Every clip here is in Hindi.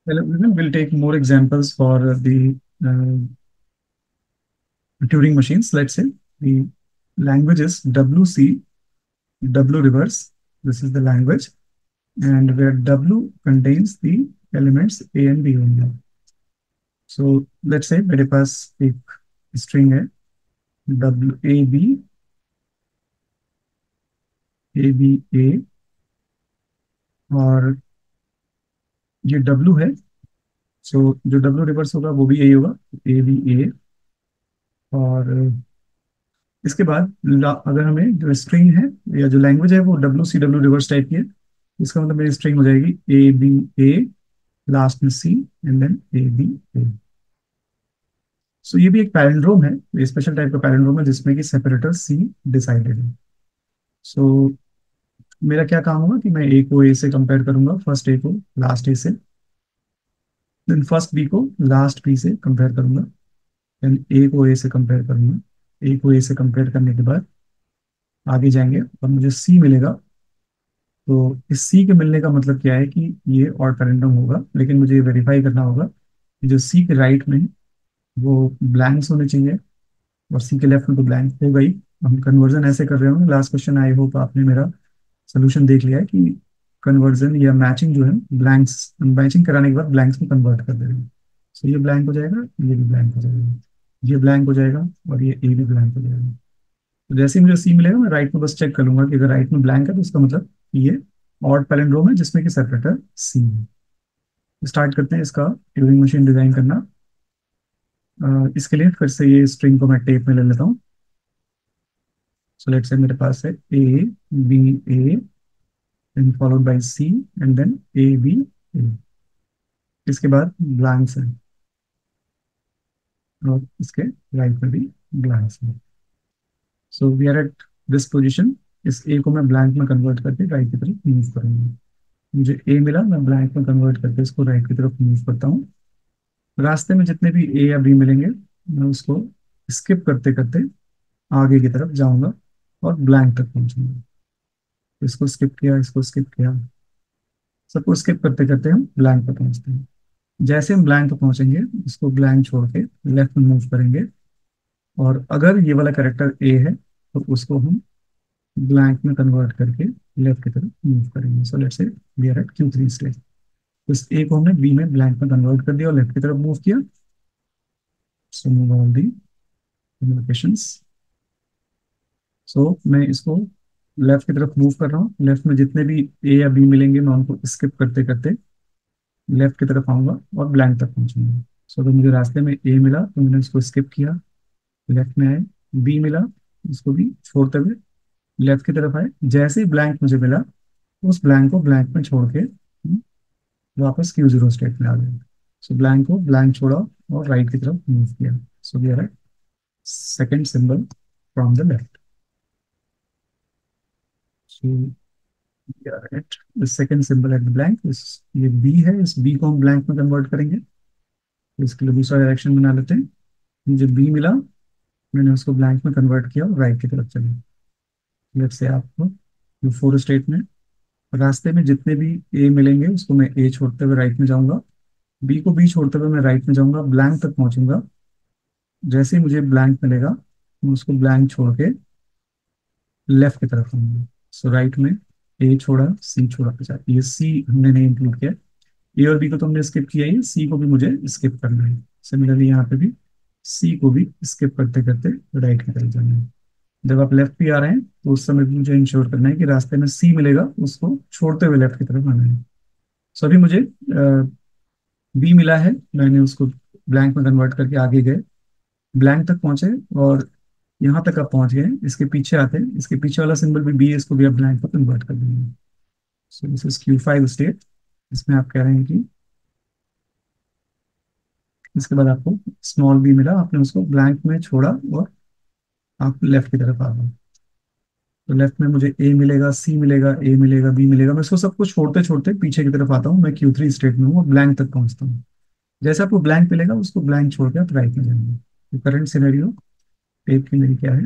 We'll take more examples for the Turing machines. Let's say the language is WC, W reverse. This is the language, and where W contains the elements A and B only. So let's say मेरे पास एक string है A B और ये W है. सो जो W रिवर्स होगा वो भी यही होगा, A. और इसके बाद अगर हमें जो स्ट्रिंग है या जो लैंग्वेज है वो W रिवर्स टाइप की है, इसका मतलब मेरी स्ट्रिंग हो जाएगी A लास्ट में C and then A. So ये भी एक पैलिंड्रोम है, स्पेशल टाइप का पैलिंड्रोम है जिसमें कि सेपरेटर C डिसाइडेड है. सो मेरा क्या काम होगा कि मैं ए को ए से कंपेयर करूंगा, फर्स्ट ए को लास्ट ए से, देन फर्स्ट बी को लास्ट बी से कंपेयर करूंगा, देन ए को ए से कंपेयर करूंगा. ए को ए से कंपेयर करने के बाद आगे जाएंगे और मुझे सी मिलेगा. तो इस सी के मिलने का मतलब क्या है कि ये और पैरेंडम होगा, लेकिन मुझे वेरीफाई करना होगा कि जो सी के राइट में वो ब्लैंक्स होने चाहिए और सी के लेफ्ट में तो ब्लैंक हो गई. हम कन्वर्जन ऐसे कर रहे होंगे. लास्ट क्वेश्चन आई होप आपने मेरा सोल्यूशन देख लिया है कि कन्वर्जन या मैचिंग जो है, ब्लैंक्स मैचिंग कराने के बाद ब्लैंक्स में कन्वर्ट कर दे रहे हैं. सो ये ब्लैंक हो जाएगा, ये भी ब्लैंक हो जाएगा, ये ब्लैंक हो जाएगा और ये ए भी ब्लैंक हो जाएगा. तो जैसे ही मुझे सी मिलेगा मैं राइट में बस चेक कर लूंगा कि अगर राइट में ब्लैंक है तो इसका मतलब ये ऑड पैलिंड्रोम है जिसमें कि सेपरेटर सी है. स्टार्ट करते हैं इसका ट्यूरिंग मशीन डिजाइन करना. इसके लिए फिर से ये स्ट्रिंग को मैं टेप में ले लेता हूँ. सो लेट्स से मेरे पास है A then followed by C and then A. इसके बाद ब्लैंक्स है और इसके राइट में भी ब्लैंक्स है. So we are at this position. इस ए को मैं ब्लैंक में कन्वर्ट करके राइट की तरफ मूव करूंगा. मुझे ए मिला, मैं ब्लैंक में कन्वर्ट करके इसको राइट की तरफ मूव करता हूँ. रास्ते में जितने भी ए या बी मिलेंगे मैं उसको स्किप करते करते आगे की तरफ जाऊंगा और ब्लैंक तक पहुंचूंगा. इसको स्किप किया, इसको स्किप किया, सबको स्किप करते करते हम ब्लैंक पर पहुंचते हैं. जैसे हम ब्लैंक पे पहुंचेंगे इसको ब्लैंक छोड़ के लेफ्ट में मूव करेंगे. और अगर ये वाला करेक्टर ए है तो उसको हम ब्लैंक में कन्वर्ट करके लेफ्ट की तरफ मूव करेंगे. So let's say we are at Q3 stage. इस ए को हमने बी में ब्लैंक में कन्वर्ट कर दिया और लेफ्ट की तरफ मूव किया. So move all the locations. So मैं इसको लेफ्ट की तरफ मूव कर रहा हूँ. लेफ्ट में जितने भी ए या बी मिलेंगे मैं उनको स्किप करते करते लेफ्ट की तरफ आऊंगा और ब्लैंक तक पहुंचूंगा. सो अगर मुझे रास्ते में ए मिला तो मैंने उसको स्किप किया, लेफ्ट में आए. बी मिला, उसको भी छोड़ते हुए लेफ्ट की तरफ आए. जैसे ही ब्लैंक मुझे मिला उस ब्लैंक को ब्लैंक में छोड़ के वापस Q0 स्टेट में आ गए. सो ब्लैंक को ब्लैंक छोड़ा और राइट की तरफ मूव किया. So we are at second symbol from the left. So we are at the second symbol at the blank. इस ये बी है, इस बी को हम ब्लैंक में कन्वर्ट करेंगे. तो इसके लिए दूसरा डायरेक्शन बना लेते हैं. मुझे बी मिला, मैंने उसको ब्लैंक में कन्वर्ट किया और राइट की तरफ चले. लेट्स से आपको फोर स्टेट में रास्ते में जितने भी ए मिलेंगे उसको मैं ए छोड़ते हुए राइट में जाऊंगा, बी को बी छोड़ते हुए मैं राइट में जाऊंगा, ब्लैंक तक पहुंचूंगा. जैसे ही मुझे ब्लैंक मिलेगा मैं उसको ब्लैंक छोड़ के लेफ्ट की तरफ आऊंगा. सो राइट में ए छोड़ा, सी छोड़ा. अच्छा, ये सी हमने नहीं इंक्लूड किया. ए और बी को तो हमने स्किप किया ही, सी को भी मुझे स्किप करना है. सिमिलरली यहाँ पे भी सी को भी स्किप करते करते राइट की तरफ जाना है. जब आप लेफ्ट पे आ रहे हैं तो उस समय भी मुझे इंश्योर करना है कि रास्ते में सी मिलेगा उसको छोड़ते हुए लेफ्ट की तरफ आना है. सो अभी मुझे बी मिला है, मैंने उसको ब्लैंक में कन्वर्ट करके आगे गए, ब्लैंक तक पहुंचे और यहाँ तक आप पहुंच गए. इसके पीछे आते हैं, इसके पीछे वाला सिंबल भी बी है, इसको भी आप ब्लैंक पर कन्वर्ट कर देंगे. So this is Q5 state. इसमें आप कह रहे हैं कि इसके बाद आपको स्मॉल बी मिला, आपने उसको ब्लैंक में छोड़ा और आप लेफ्ट की तरफ आ गए. तो लेफ्ट में मुझे ए मिलेगा, सी मिलेगा, ए मिलेगा, बी मिलेगा. मैं इसको सब कुछ छोड़ते छोड़ते पीछे की तरफ आता हूँ. मैं Q3 स्टेट में हूँ और ब्लैंक तक पहुंचता हूँ. जैसे आपको ब्लैंक मिलेगा उसको ब्लैंक छोड़ के आप राइट में जाएंगे. तो करंट सिनेरियो पेज की मेरी क्या है,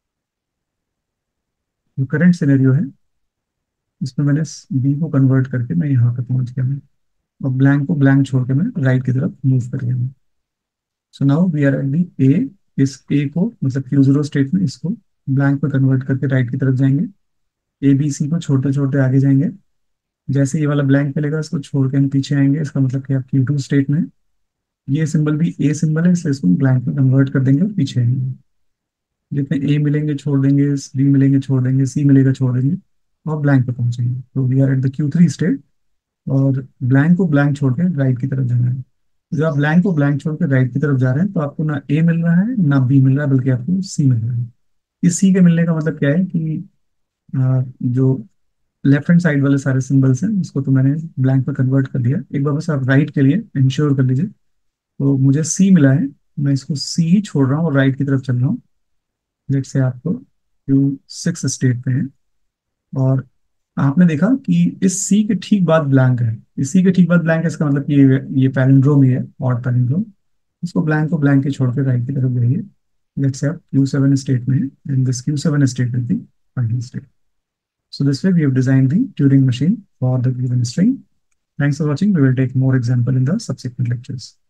जो करंट सिनेरियो है इसमें मैंने बी को कन्वर्ट करके मैं यहाँ पे पहुंच गया. मैं और ब्लैंक को ब्लैंक छोड़ के मैं राइट की तरफ मूव कर गया। So now we are at the A. इस ए को मतलब Q0 स्टेट में इसको ब्लैंक में कन्वर्ट करके राइट की तरफ जाएंगे। ए बी सी को छोटे छोटे आगे जाएंगे। जैसे ये वाला ब्लैंक मिलेगा इसको छोड़ के हम पीछे आएंगे, इसका मतलब कि आप Q2 स्टेट में हैं। ये सिंबल भी ए सिंबल है, इसलिए इसको ब्लैंक में कन्वर्ट कर देंगे और पीछे आएंगे। जितने ए मिलेंगे छोड़ देंगे, बी मिलेंगे छोड़ देंगे, सी मिलेगा छोड़ देंगे और ब्लैंक पे पहुंचेंगे। तो we are at the Q3 state. और ब्लैंक को ब्लैंक छोड़ के राइट की तरफ जाना है। जब आप ब्लैंक को ब्लैंक छोड़ के राइट की तरफ जा रहे हैं तो आपको ना ए मिल रहा है ना बी मिल रहा है, बल्कि आपको सी मिल रहा है। इस सी के मिलने का मतलब क्या है कि जो लेफ्ट हैंड साइड वाले सारे सिंबल्स हैं उसको तो मैंने ब्लैंक में कन्वर्ट कर दिया। एक बार बस आप राइट के लिए इंश्योर कर लीजिए। तो मुझे सी मिला है, मैं इसको सी ही छोड़ रहा हूँ और राइट की तरफ चल रहा हूँ। जैसे आपको Q6 स्टेट पे है। और आपने देखा कि इस सी के ठीक बाद ब्लैंक है। इस सी के ठीक बाद ब्लैंक है, इसका मतलब कि ये पैलिंड्रोम ही है, ऑड पैलिंड्रोम। इसको ब्लैंक को ब्लैंक के छोड़ के राइट की तरफ जाइए। लेट्स से आप Q7 स्टेट में है and this Q7 state is the final state. So this way we have designed the Turing machine for the given string. Thanks for watching. We will take more example in the subsequent lectures.